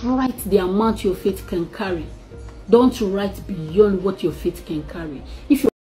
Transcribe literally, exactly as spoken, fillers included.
write the amount your faith can carry. Don't write beyond what your faith can carry. If you